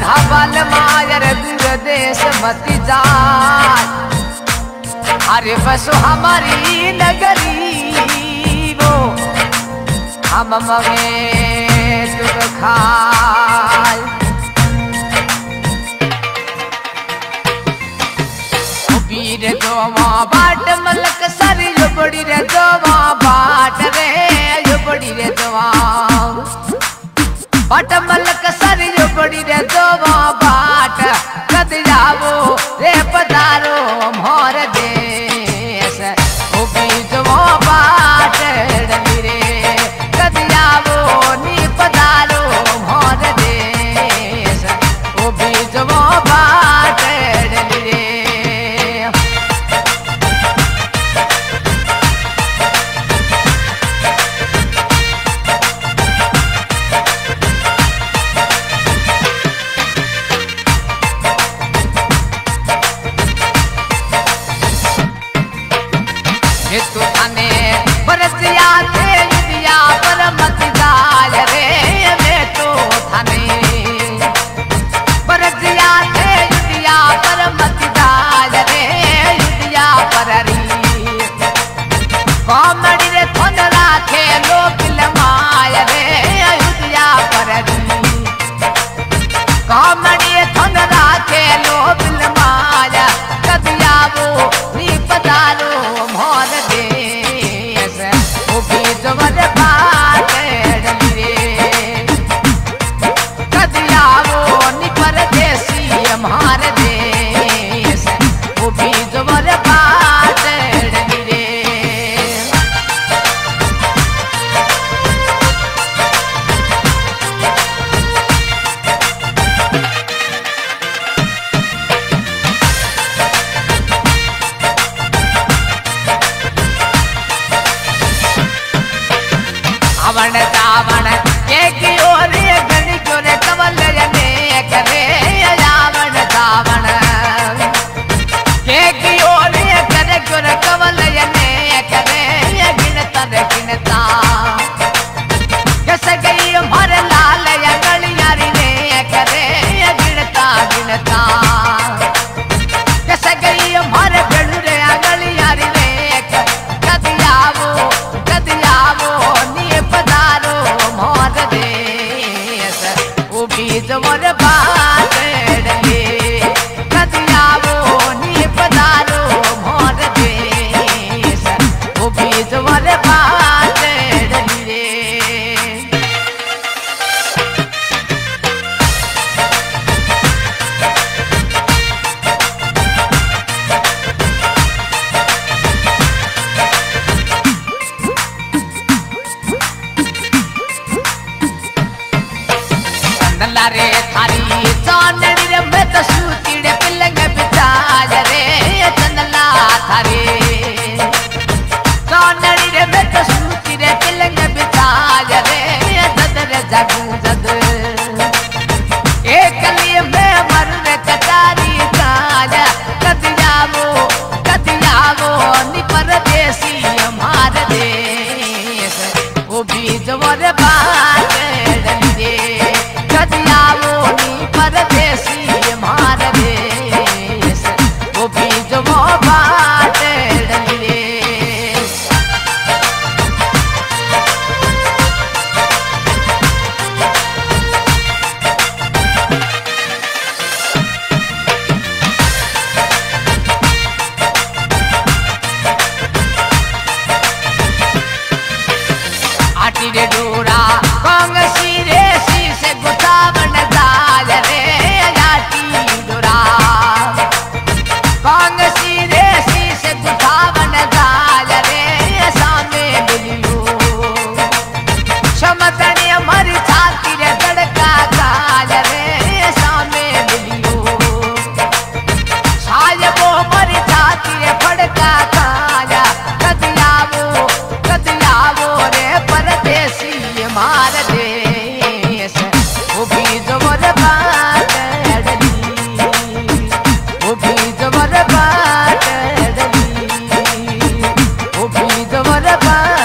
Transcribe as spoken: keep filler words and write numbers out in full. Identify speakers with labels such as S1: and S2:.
S1: हवाल मायर दूर देश मत जाए, अरे बसो हमारी नगरी वो हम मगे तुम खाए। वीर दोवा बाट मलक सर यो बड़ी रे दोवा बाट रे यो बड़ी रे दोवा बाट मलक सर यो बड़ी रे दोवा बाट। कद आवो रे पधारो म्हारे देश ओ बीजवा बाट डली रे। कद आवो नी पधारो म्हारे देश ओ बीजवा बाट डली रे। तू थाने बरसिया थे युदिया पर मत जाल रे, मैं तो थाने बरसिया थे युदिया पर मत जाल रे, युदिया पर री कॉमेडी रे थन राखे लो फिल्माय रे, युदिया पर री कॉमेडी रे थन राखे लो फिल्माय। कद आवो नी पधारो म्हारे देश ओ बीजवर बाट डली रे। कद आवो नी परदेसी म्हारे देश ओ बीजवर बाट डली रे। आवण दावण के की ओर गणी क्यों रे कवल जने करे। आवण दावण के की ओर करे क्यों रे कवल जने करे। गिनता रे गिनता कैसे गई हमारे लाल या गलियारी ने करे। गिनता गिनता कैसे गई हमारे बेड़ू रे गलियारी ने। कद आवो कद आवो नी पधारो म्हारे देश ओ बीजवर बाट डली। कद आवो नी पधारो म्हारे देश ओ बीजवर बाट डली रे। नल्ला रे थारी चांदनी रे मैं तो सूती रे पिलंग बिचाज रे। चंदला थारी चांदनी रे मैं तो सूती रे पिलंग बिचाज रे। जद रे जगू जद एक लिए मैं मर रे कटारी काज। कद आवो कद आवो नी परदेसी म्हारे देश ओ बीजवर बाट डली रे। कद आवो नी परदेसी म्हारे देश ओ बीजवा बाट डली रे। आटी रे डोरा कांग सिरे सी से गुतावन दाल रे। आटी डोरा कांग सिरे सी से गुतावन दाल रे। सामने मिलियो क्षमतनी हमारी छाती रे धड़का काल रे। सामने मिलियो छाय वो हमारी छाती रे फड़का काल। कद आवो कद आवो रे परदेसी म्हारे देश ओ बीजवर बाट डली। ओ बीजवर बाट डली ओ बीजवर बाट